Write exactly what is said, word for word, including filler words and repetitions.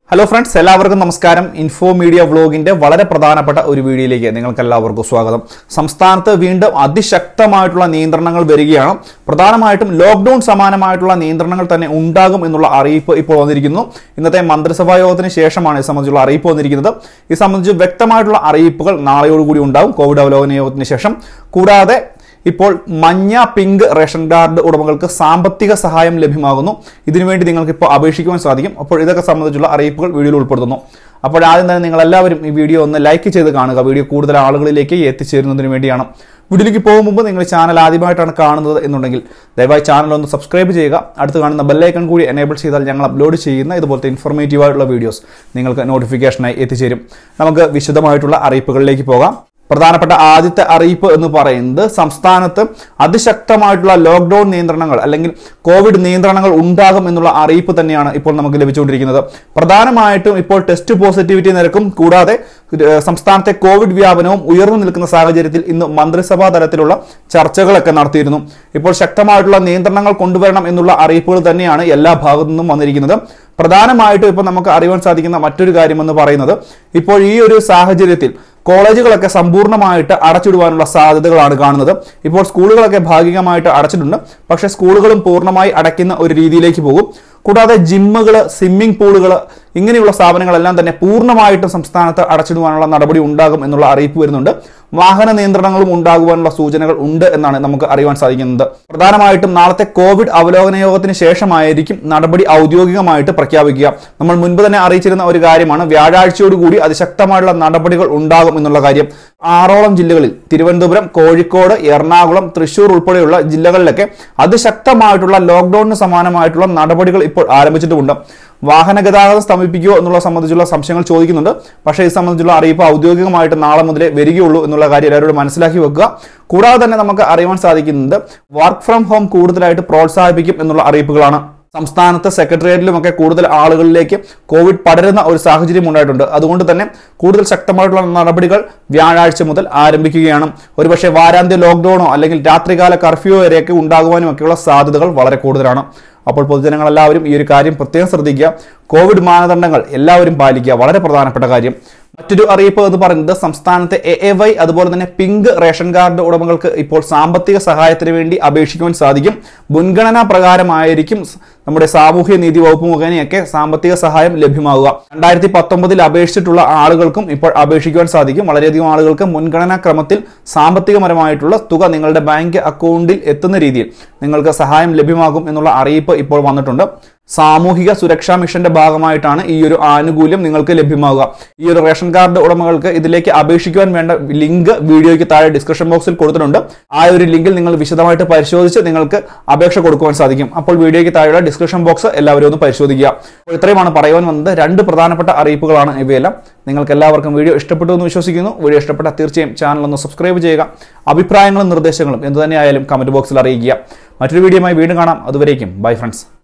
Hello friends, എല്ലാവർക്കും നമസ്കാരം. Info media വ്ലോഗിന്റെ വളരെ പ്രധാനപ്പെട്ട ഒരു വീഡിയോയിലേക്ക് നിങ്ങൾക്ക് എല്ലാവർക്കും സ്വാഗതം. സംസ്ഥാനത്ത് വീണ്ടും അതിശക്തമായിട്ടുള്ള നിയന്ത്രണങ്ങൾ വരികയാണ്. പ്രധാനമായിട്ടും ലോക്ക്ഡൌൺ സമാനമായിട്ടുള്ള നിയന്ത്രണങ്ങൾ തന്നെ ഉണ്ടാകും എന്നുള്ള അറിയിപ്പ് ഇപ്പോൾ വന്നിരിക്കുന്നു. ഇന്നത്തെ മന്ത്രിസഭാ യോഗത്തിന് ശേഷമാണ് ഇത് സംബന്ധിച്ചുള്ള അറിയിപ്പ് വന്നിരിക്കുന്നത്. ഇത് സംബന്ധിച്ച് വ്യക്തമായിട്ടുള്ള അറിയിപ്പുകൾ നാളെയോടുകൂടി ഉണ്ടാകും കോവിഡ് അവലോകന യോഗത്തിന് ശേഷം. കൂടാതെ ഇപ്പോൾ മഞ്ഞ പിങ്ക് റേഷൻ കാർഡ് ഉടമകൾക്ക് സാമ്പത്തിക സഹായം ലഭ്യമാകുന്നു. ഇതിനുവേണ്ടി നിങ്ങൾക്ക് ഇപ്പോൾ അപേക്ഷിക്കുവാൻ സാധിക്കും. അപ്പോൾ ഇതൊക്കെ സംബന്ധിച്ചുള്ള അറിയിപ്പുകൾ വീഡിയോയിൽ ഉൾപ്പെടുത്തുന്നു. അപ്പോൾ ആദ്യം തന്നെ നിങ്ങൾ എല്ലാവരും ഈ വീഡിയോ ഒന്ന് ലൈക്ക് ചെയ്ത് കാണുക. വീഡിയോ കൂടുതൽ ആളുകളിലേക്ക് എത്തിച്ചേരുന്നതിന് വേണ്ടിയാണ്. വീഡിയോയിലേക്ക് പോകും മുമ്പ് നിങ്ങൾ ചാനൽ ആദ്യമായിട്ടാണ് കാണുന്നത് എന്നുണ്ടെങ്കിൽ ദയവായി ചാനൽ ഒന്ന് സബ്സ്ക്രൈബ് ചെയ്യുക. അടുത്ത് കാണുന്ന ബെല്ലൈക്കൺ കൂടി എനേബിൾ ചെയ്താൽ ഞങ്ങൾ അപ്ലോഡ് ചെയ്യുന്ന ഇതുപോലത്തെ ഇൻഫോർമേറ്റീവ് ആയിട്ടുള്ള വീഡിയോസ് നിങ്ങൾക്ക് നോട്ടിഫിക്കേഷനായി എത്തിച്ചേരും. നമുക്ക് വിശദമായിട്ടുള്ള അറിയിപ്പുകളിലേക്ക് പോകാം. പ്രധാനപ്പെട്ട ആദ്യത്തെ അറിയിപ്പ് എന്ന് പറയുന്നത് സംസ്ഥാനത്ത് അതിശക്തമായിട്ടുള്ള ലോക്ക്ഡൌൺ നിയന്ത്രണങ്ങൾ അല്ലെങ്കിൽ കോവിഡ് നിയന്ത്രണങ്ങൾ ഉണ്ടാകും എന്നുള്ള അറിയിപ്പ് തന്നെയാണ് ഇപ്പോൾ നമുക്ക് ലഭിച്ചുകൊണ്ടിരിക്കുന്നത്. പ്രധാനമായിട്ടും ഇപ്പോൾ ടെസ്റ്റ് പോസിറ്റിവിറ്റി നിരക്കും കൂടാതെ സംസ്ഥാനത്തെ കോവിഡ് വ്യാപനവും ഉയർന്നു നിൽക്കുന്ന സാഹചര്യത്തിൽ ഇന്ന് മന്ത്രിസഭാ തലത്തിലുള്ള ചർച്ചകളൊക്കെ നടത്തിയിരുന്നു. ഇപ്പോൾ ശക്തമായിട്ടുള്ള നിയന്ത്രണങ്ങൾ കൊണ്ടുവരണം എന്നുള്ള അറിയിപ്പുകൾ തന്നെയാണ് എല്ലാ ഭാഗത്തു നിന്നും വന്നിരിക്കുന്നത്. പ്രധാനമായിട്ടും ഇപ്പോൾ നമുക്ക് അറിയാൻ സാധിക്കുന്ന മറ്റൊരു കാര്യമെന്ന് പറയുന്നത് ഇപ്പോൾ ഈ ഒരു സാഹചര്യത്തിൽ കോളേജുകളൊക്കെ സമ്പൂർണ്ണമായിട്ട് അടച്ചിടുവാനുള്ള സാധ്യതകളാണ് കാണുന്നത്. ഇപ്പോൾ സ്കൂളുകളൊക്കെ ഭാഗികമായിട്ട് അടച്ചിട്ടുണ്ട്, പക്ഷേ സ്കൂളുകളും പൂർണ്ണമായി അടയ്ക്കുന്ന ഒരു രീതിയിലേക്ക് പോകും. കൂടാതെ ജിമ്മുകൾ, സ്വിമ്മിംഗ് പൂളുകൾ ഇങ്ങനെയുള്ള സ്ഥാപനങ്ങളെല്ലാം തന്നെ പൂർണ്ണമായിട്ടും സംസ്ഥാനത്ത് അടച്ചിടുവാനുള്ള നടപടി ഉണ്ടാകും എന്നുള്ള അറിയിപ്പ് വരുന്നുണ്ട്. വാഹന നിയന്ത്രണങ്ങളും ഉണ്ടാകുവാനുള്ള സൂചനകൾ ഉണ്ട് എന്നാണ് നമുക്ക് അറിയാൻ സാധിക്കുന്നത്. പ്രധാനമായിട്ടും നാളത്തെ കോവിഡ് അവലോകന യോഗത്തിന് ശേഷമായിരിക്കും നടപടി ഔദ്യോഗികമായിട്ട് പ്രഖ്യാപിക്കുക. നമ്മൾ മുൻപ് തന്നെ അറിയിച്ചിരുന്ന ഒരു കാര്യമാണ് വ്യാഴാഴ്ചയോടുകൂടി അതിശക്തമായിട്ടുള്ള നടപടികൾ ഉണ്ടാകും എന്നുള്ള കാര്യം. ആറോളം ജില്ലകളിൽ തിരുവനന്തപുരം, കോഴിക്കോട്, എറണാകുളം, തൃശൂർ ഉൾപ്പെടെയുള്ള ജില്ലകളിലൊക്കെ അതിശക്തമായിട്ടുള്ള ലോക്ക്ഡൌണിന് സമാനമായിട്ടുള്ള നടപടികൾ ഇപ്പോൾ ആരംഭിച്ചിട്ടുമുണ്ട്. വാഹന ഗതാഗതം സ്തംഭിപ്പിക്കുമോ എന്നുള്ള സംബന്ധിച്ചുള്ള സംശയങ്ങൾ ചോദിക്കുന്നുണ്ട്. പക്ഷേ ഇത് സംബന്ധിച്ചുള്ള അറിയിപ്പ് ഔദ്യോഗികമായിട്ട് നാളെ മുതലേ വരികയുള്ളൂ എന്നുള്ള കാര്യം എല്ലാവരോടും മനസ്സിലാക്കി വെക്കുക. കൂടാതെ തന്നെ നമുക്ക് അറിയാൻ സാധിക്കുന്നത് വർക്ക് ഫ്രം ഹോം കൂടുതലായിട്ട് പ്രോത്സാഹിപ്പിക്കും എന്നുള്ള അറിയിപ്പുകളാണ്. സംസ്ഥാനത്ത് സെക്രട്ടേറിയറ്റിലുമൊക്കെ കൂടുതൽ ആളുകളിലേക്ക് കോവിഡ് പടരുന്ന ഒരു സാഹചര്യം ഉണ്ടായിട്ടുണ്ട്. അതുകൊണ്ട് തന്നെ കൂടുതൽ ശക്തമായിട്ടുള്ള നടപടികൾ വ്യാഴാഴ്ച മുതൽ ആരംഭിക്കുകയാണ്. ഒരുപക്ഷെ വാരാന്ത്യ ലോക്ക്ഡൌണോ അല്ലെങ്കിൽ രാത്രികാല കർഫ്യൂ വരെയൊക്കെ ഉണ്ടാകുവാനും ഒക്കെയുള്ള സാധ്യതകൾ വളരെ കൂടുതലാണ്. അപ്പോൾ പൊതുജനങ്ങൾ എല്ലാവരും ഈ ഒരു കാര്യം പ്രത്യേകം ശ്രദ്ധിക്കുക. കോവിഡ് മാനദണ്ഡങ്ങൾ എല്ലാവരും പാലിക്കുക, വളരെ പ്രധാനപ്പെട്ട കാര്യം. മറ്റൊരു അറിയിപ്പ് എന്ന് പറയുന്നത് സംസ്ഥാനത്തെ എ എ വൈ അതുപോലെ തന്നെ പിങ്ക് റേഷൻ കാർഡ് ഉടമകൾക്ക് ഇപ്പോൾ സാമ്പത്തിക സഹായത്തിന് വേണ്ടി അപേക്ഷിക്കുവാൻ സാധിക്കും. മുൻഗണനാ പ്രകാരമായിരിക്കും നമ്മുടെ സാമൂഹ്യ നീതി വകുപ്പ് മുഖേനയൊക്കെ സാമ്പത്തിക സഹായം ലഭ്യമാവുക. രണ്ടായിരത്തി പത്തൊമ്പതിൽ അപേക്ഷിച്ചിട്ടുള്ള ആളുകൾക്കും ഇപ്പോൾ അപേക്ഷിക്കുവാൻ സാധിക്കും. വളരെയധികം ആളുകൾക്ക് മുൻഗണനാ ക്രമത്തിൽ സാമ്പത്തികപരമായിട്ടുള്ള തുക നിങ്ങളുടെ ബാങ്ക് അക്കൗണ്ടിൽ എത്തുന്ന രീതിയിൽ നിങ്ങൾക്ക് സഹായം ലഭ്യമാകും എന്നുള്ള അറിയിപ്പ് ഇപ്പോൾ വന്നിട്ടുണ്ട്. സാമൂഹിക സുരക്ഷാ മിഷന്റെ ഭാഗമായിട്ടാണ് ഈ ഒരു ആനുകൂല്യം നിങ്ങൾക്ക് ലഭ്യമാവുക. ഈ ഒരു റേഷൻ കാർഡ് ഉടമകൾക്ക് ഇതിലേക്ക് അപേക്ഷിക്കുവാൻ വേണ്ട ലിങ്ക് വീഡിയോയ്ക്ക് താഴെ ഡിസ്ക്രിപ്ഷൻ ബോക്സിൽ കൊടുത്തിട്ടുണ്ട്. ആ ഒരു ലിങ്കിൽ നിങ്ങൾ വിശദമായിട്ട് പരിശോധിച്ച് നിങ്ങൾക്ക് അപേക്ഷ കൊടുക്കുവാൻ സാധിക്കും. അപ്പോൾ വീഡിയോയ്ക്ക് താഴെയുള്ള ഡിസ്ക്രിപ്ഷൻ ബോക്സ് എല്ലാവരും ഒന്ന് പരിശോധിക്കുക. അപ്പോൾ ഇത്രയുമാണ് പറയുവാൻ വന്നത്. രണ്ട് പ്രധാനപ്പെട്ട അറിയിപ്പുകളാണ് ഇവയെല്ലാം. നിങ്ങൾക്ക് എല്ലാവർക്കും വീഡിയോ ഇഷ്ടപ്പെട്ടു എന്ന് വിശ്വസിക്കുന്നു. വീഡിയോ ഇഷ്ടപ്പെട്ടാൽ തീർച്ചയായും ചാനൽ ഒന്ന് സബ്സ്ക്രൈബ് ചെയ്യുക. അഭിപ്രായങ്ങളും നിർദ്ദേശങ്ങളും എന്തുതന്നെയായാലും കമന്റ് ബോക്സിൽ അറിയിക്കുക. മറ്റൊരു വീഡിയോയുമായി വീണ്ടും കാണാം. അതുവരേക്കും ബൈ ഫ്രണ്ട്സ്.